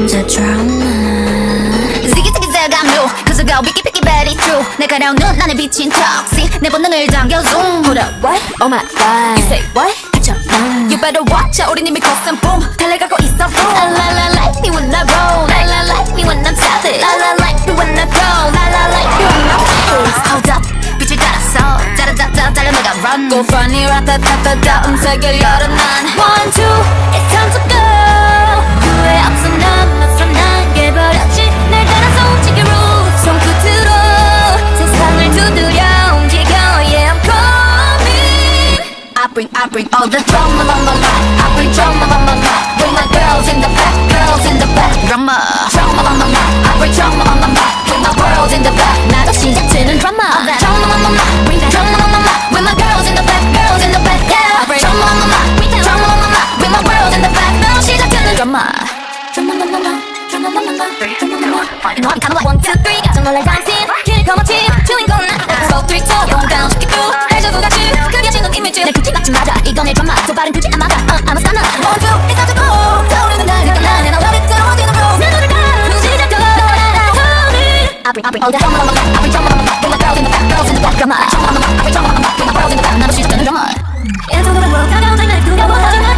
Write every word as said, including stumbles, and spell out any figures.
남자 drama. 지기지기 감 new cause I go picky picky very true. 내 가려운 눈 안에 비친 toxic 내 본능을 당겨 zoom. Hold up what? Oh my god. You say what? 갇혀 난 You better watch out 우린 이미 custom boom 달려가고 있어 boom. La la la like me when I roll. La la like me when I'm savage. La la like me when I go. La la like me when I'm face. Hold up 빛을 따라서 짜라짜짜 달려 내가 run. Go funny 라타타타 다음 세계를 열어 난 One two it's time to go. 후회 없어 난 맞서 난 깨버렸지 날 따라서 움직여 root 손끝으로 세상을 두드려 움직여 Yeah I'm coming. I bring I bring all the drama on my life. I bring drama on my life. Bring my girls in the back, girls in the back. Drama drama on my life. I bring drama on my life. Bring my girls in the back. 나도 시작되는 drama. Drama on my life. Bring that drama on my life. With my girls in the back, girls in the back. Yeah. I bring drama on my life. Bring that drama on my life. With my girls in the back. 나도 시작되는 drama. Drama on my life. Drama on my life. Drama on my life. You know I'm kinda like one two three. 깜짝 놀랄 당신 길 거머쥐 주인공 나. Four three two. 용감 쉽게 또 해줘도 같이 그려지는 이미지. 내 굳이 맞지 마자. 이건 내 drama. 두 발은 두지 않아가. Uh, I'm a stunner. One two it's time to go. 타오르는 날 내가 난 and I love it. 어디는 road. 내 노래가 시작되어. I bring I bring all the drama on my life. I bring drama on my life. Bring my girls in the back, girls in the back. Drama. Drama on my life. I bring drama on my life. Bring my girls in the back. 나도 시작되는 drama. 일종의 world 가까운 장난 두려워하지 마.